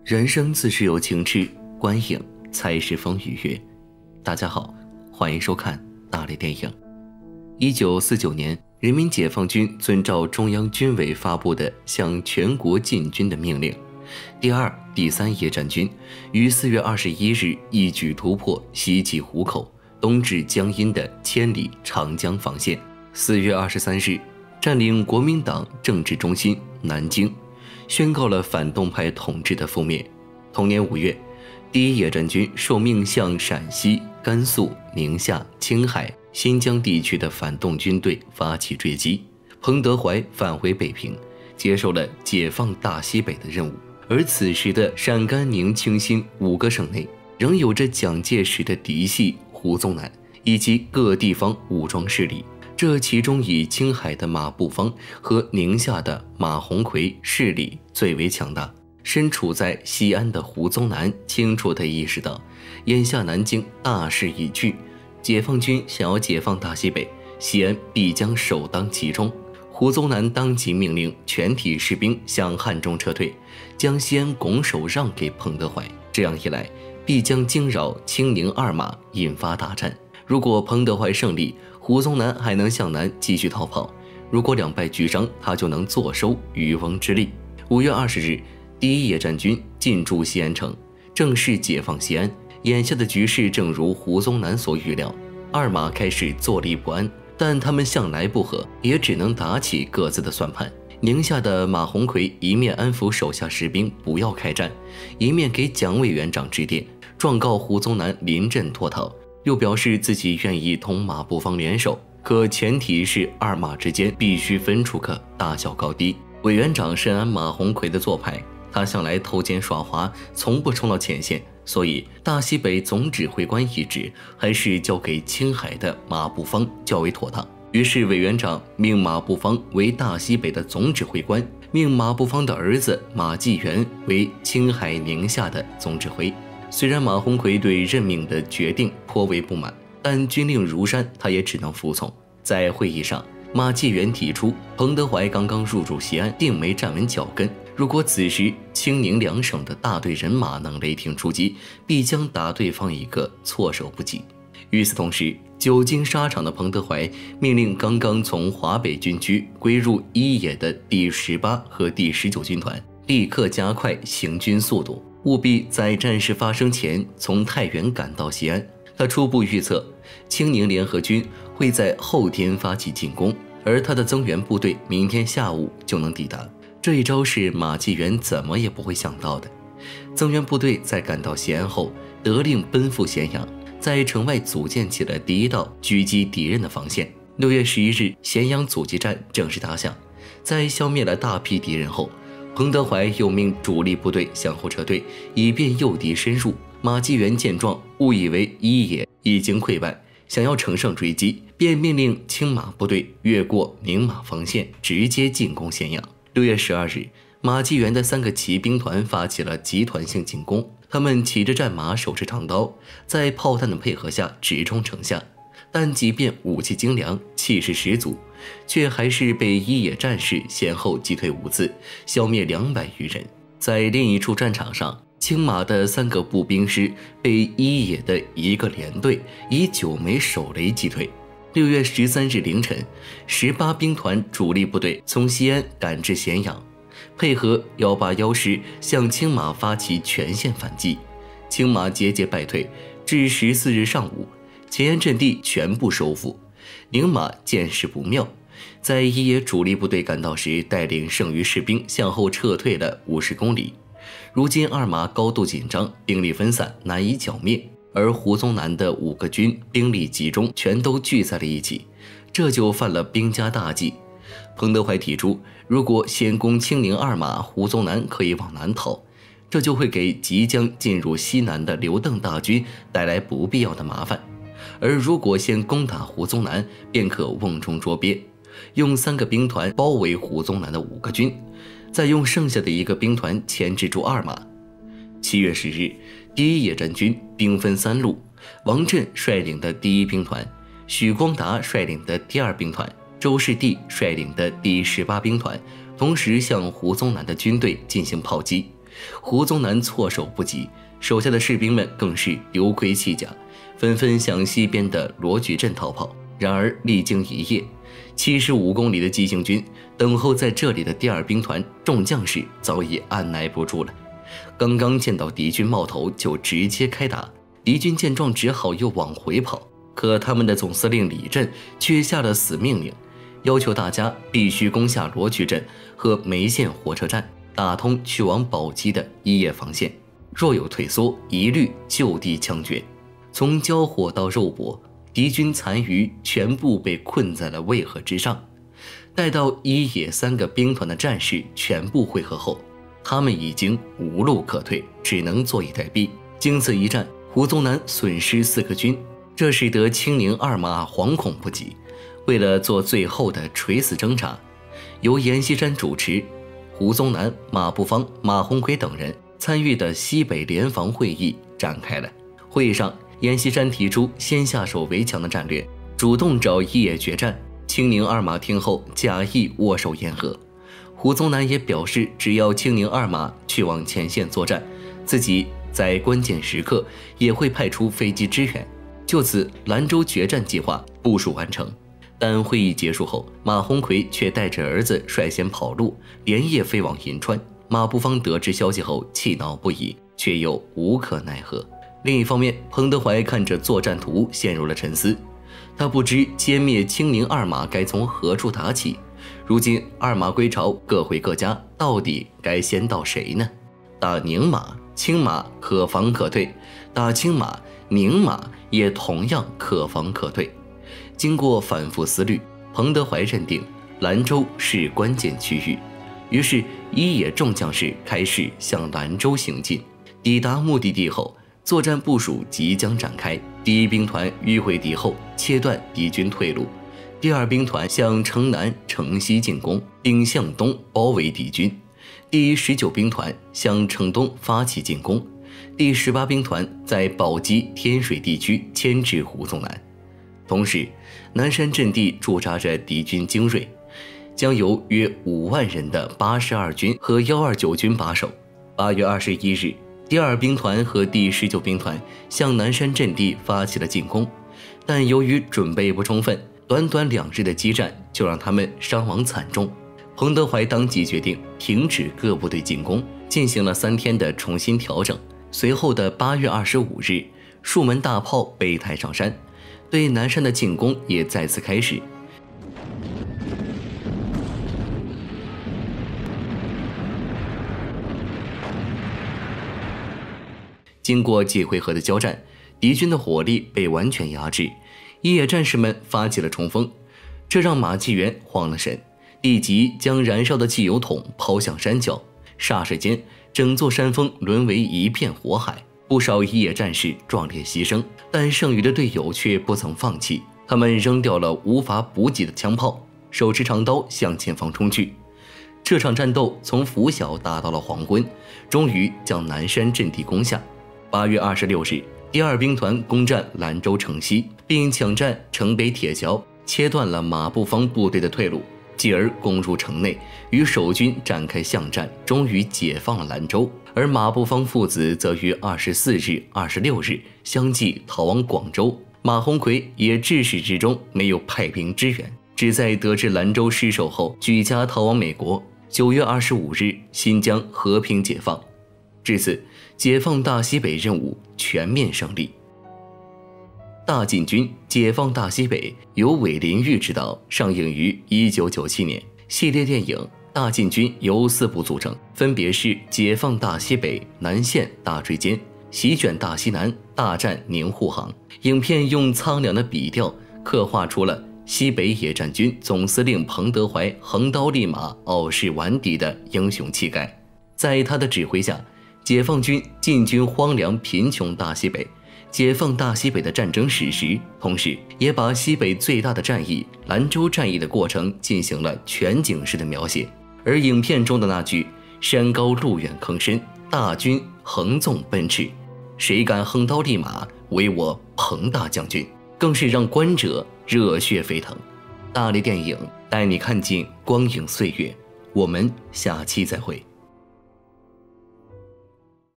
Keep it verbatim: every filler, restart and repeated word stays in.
人生自是有情痴，观影才是风雨月。大家好，欢迎收看大类电影。一九四九年，人民解放军遵照中央军委发布的向全国进军的命令，第二、第三野战军于四月二十一日一举突破西起湖口、东至江阴的千里长江防线。四月二十三日，占领国民党政治中心南京，宣告了反动派统治的覆灭。同年五月，第一野战军受命向陕西、甘肃、宁夏、青海、新疆地区的反动军队发起追击。彭德怀返回北平，接受了解放大西北的任务。而此时的陕甘宁青新五个省内，仍有着蒋介石的嫡系胡宗南以及各地方武装势力。这其中以青海的马步芳和宁夏的马鸿逵势力最为强大。身处在西安的胡宗南清楚地意识到，眼下南京大势已去，解放军想要解放大西北，西安必将首当其冲。胡宗南当即命令全体士兵向汉中撤退，将西安拱手让给彭德怀。这样一来，必将惊扰清宁二马，引发大战。如果彭德怀胜利，胡宗南还能向南继续逃跑；如果两败俱伤，他就能坐收渔翁之利。五月二十日，第一野战军进驻西安城，正式解放西安。眼下的局势正如胡宗南所预料，二马开始坐立不安，但他们向来不和，也只能打起各自的算盘。宁夏的马鸿逵一面安抚手下士兵不要开战，一面给蒋委员长致电，状告胡宗南临阵脱逃，又表示自己愿意同马步芳联手，可前提是二马之间必须分出个大小高低。委员长深谙马鸿逵的做派，他向来偷奸耍滑，从不冲到前线，所以大西北总指挥官一职还是交给青海的马步芳较为妥当。于是委员长命马步芳为大西北的总指挥官，命马步芳的儿子马继元为青海宁夏的总指挥。虽然马鸿逵对任命的决定颇为不满，但军令如山，他也只能服从。在会议上，马继元提出，彭德怀刚刚入驻西安，定没站稳脚跟，如果此时青宁两省的大队人马能雷霆出击，必将打对方一个措手不及。与此同时，久经沙场的彭德怀命令刚刚从华北军区归入一野的第十八和第十九军团立刻加快行军速度，务必在战事发生前从太原赶到西安。他初步预测，青宁联合军会在后天发起进攻，而他的增援部队明天下午就能抵达。这一招是马继元怎么也不会想到的。增援部队在赶到西安后，得令奔赴咸阳，在城外组建起了第一道狙击敌人的防线。六月十一日，咸阳阻击战正式打响。在消灭了大批敌人后，彭德怀又命主力部队向后撤退，以便诱敌深入。马继元见状，误以为一野已经溃败，想要乘胜追击，便命令青马部队越过宁马防线，直接进攻咸阳。六月十二日，马继元的三个骑兵团发起了集团性进攻，他们骑着战马，手持长刀，在炮弹的配合下直冲城下。但即便武器精良，气势十足，却还是被一野战士先后击退五次，消灭两百余人。在另一处战场上，青马的三个步兵师被一野的一个连队以九枚手雷击退。六月十三日凌晨，十八兵团主力部队从西安赶至咸阳，配合一八一师向青马发起全线反击。青马节节败退，至十四日上午，前沿阵地全部收复。宁马见势不妙，在一野主力部队赶到时，带领剩余士兵向后撤退了五十公里。如今二马高度紧张，兵力分散，难以剿灭，而胡宗南的五个军兵力集中，全都聚在了一起，这就犯了兵家大忌。彭德怀提出，如果先攻青宁二马，胡宗南可以往南逃，这就会给即将进入西南的刘邓大军带来不必要的麻烦；而如果先攻打胡宗南，便可瓮中捉鳖，用三个兵团包围胡宗南的五个军，再用剩下的一个兵团牵制住二马。七月十日，第一野战军兵分三路，王震率领的第一兵团，许光达率领的第二兵团，周士第率领的第十八兵团，同时向胡宗南的军队进行炮击。 胡宗南措手不及，手下的士兵们更是丢盔弃甲，纷纷向西边的罗渠镇逃跑。然而历经一夜，七十五公里的急行军等候在这里的第二兵团众将士早已按耐不住了，刚刚见到敌军冒头就直接开打。敌军见状只好又往回跑，可他们的总司令李振却下了死命令，要求大家必须攻下罗渠镇和梅县火车站，打通去往宝鸡的一叶防线，若有退缩，一律就地枪决。从交火到肉搏，敌军残余全部被困在了渭河之上。待到一野三个兵团的战士全部会合后，他们已经无路可退，只能坐以待毙。经此一战，胡宗南损失四个军，这使得青宁二马惶恐不及。为了做最后的垂死挣扎，由阎锡山主持，胡宗南、马步芳、马鸿逵等人参与的西北联防会议展开了。会议上，阎锡山提出先下手为强的战略，主动找一野决战。青宁二马听后假意握手言和。胡宗南也表示，只要青宁二马去往前线作战，自己在关键时刻也会派出飞机支援。就此，兰州决战计划部署完成。但会议结束后，马鸿逵却带着儿子率先跑路，连夜飞往银川。马步芳得知消息后气恼不已，却又无可奈何。另一方面，彭德怀看着作战图陷入了沉思，他不知歼灭青宁二马该从何处打起。如今二马归巢，各回各家，到底该先到谁呢？打宁马、青马可防可退，打青马、宁马也同样可防可退。经过反复思虑，彭德怀认定兰州是关键区域，于是一野众将士开始向兰州行进。抵达目的地后，作战部署即将展开。第一兵团迂回敌后，切断敌军退路；第二兵团向城南、城西进攻，并向东包围敌军；第十九兵团向城东发起进攻；第十八兵团在宝鸡、天水地区牵制胡宗南。同时，南山阵地驻扎着敌军精锐，将由约五万人的八十二军和一二九军把守。八月二十一日，第二兵团和第十九兵团向南山阵地发起了进攻，但由于准备不充分，短短两日的激战就让他们伤亡惨重。彭德怀当即决定停止各部队进攻，进行了三天的重新调整。随后的八月二十五日，数门大炮被抬上山，对南山的进攻也再次开始。经过几回合的交战，敌军的火力被完全压制，一野战士们发起了冲锋，这让马继元慌了神，立即将燃烧的汽油桶抛向山脚，霎时间，整座山峰沦为一片火海。不少一野战士壮烈牺牲，但剩余的队友却不曾放弃，他们扔掉了无法补给的枪炮，手持长刀向前方冲去。这场战斗从拂晓打到了黄昏，终于将南山阵地攻下。八月二十六日，第二兵团攻占兰州城西，并抢占城北铁桥，切断了马步芳部队的退路，继而攻入城内，与守军展开巷战，终于解放了兰州。而马步芳父子则于二十四日、二十六日相继逃往广州。马鸿逵也至始至终没有派兵支援，只在得知兰州失守后举家逃往美国。九月二十五日，新疆和平解放。至此，解放大西北任务全面胜利。大进军解放大西北由韦林玉执导，上映于一九九七年。系列电影大进军由四部组成，分别是解放大西北、南线大追歼、席卷大西南、大战宁沪杭。影片用苍凉的笔调刻画出了西北野战军总司令彭德怀横刀立马、傲视顽敌的英雄气概。在他的指挥下，解放军进军荒凉贫穷大西北，解放大西北的战争史实，同时也把西北最大的战役兰州战役的过程进行了全景式的描写。而影片中的那句山高路远坑深，大军横纵奔驰，谁敢横刀立马，为我彭大将军，更是让观者热血沸腾。大力电影带你看尽光影岁月，我们下期再会。